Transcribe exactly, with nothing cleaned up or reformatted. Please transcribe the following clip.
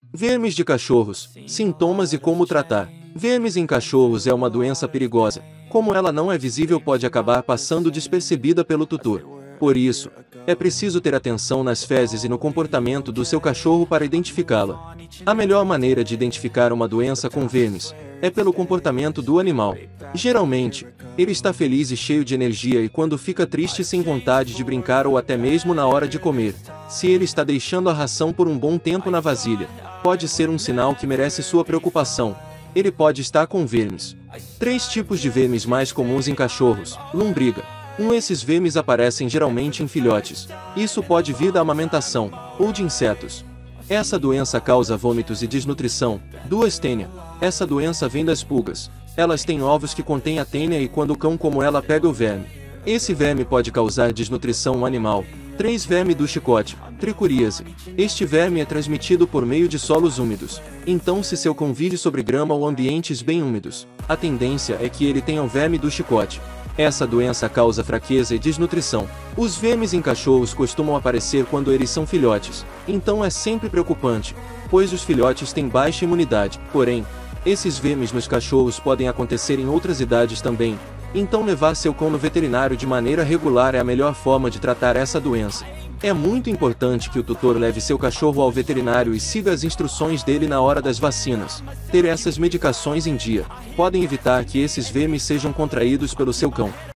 Vermes de cachorros, sintomas e como tratar. Vermes em cachorros é uma doença perigosa. Como ela não é visível, pode acabar passando despercebida pelo tutor. Por isso, é preciso ter atenção nas fezes e no comportamento do seu cachorro para identificá-la. A melhor maneira de identificar uma doença com vermes é pelo comportamento do animal. Geralmente, ele está feliz e cheio de energia, e quando fica triste, sem vontade de brincar ou até mesmo na hora de comer. Se ele está deixando a ração por um bom tempo na vasilha, pode ser um sinal que merece sua preocupação. Ele pode estar com vermes. Três tipos de vermes mais comuns em cachorros. Lombriga. Um Esses vermes aparecem geralmente em filhotes. Isso pode vir da amamentação ou de insetos. Essa doença causa vômitos e desnutrição. Duas Tênia. Essa doença vem das pulgas. Elas têm ovos que contêm a tênia, e quando o cão como ela pega o verme, esse verme pode causar desnutrição no animal. Três Verme do chicote. Tricuríase. Este verme é transmitido por meio de solos úmidos. Então, se seu cão vive sobre grama ou ambientes bem úmidos, a tendência é que ele tenha o verme do chicote. Essa doença causa fraqueza e desnutrição. Os vermes em cachorros costumam aparecer quando eles são filhotes, então é sempre preocupante, pois os filhotes têm baixa imunidade. Porém, esses vermes nos cachorros podem acontecer em outras idades também, então levar seu cão no veterinário de maneira regular é a melhor forma de tratar essa doença. É muito importante que o tutor leve seu cachorro ao veterinário e siga as instruções dele na hora das vacinas. Ter essas medicações em dia podem evitar que esses vermes sejam contraídos pelo seu cão.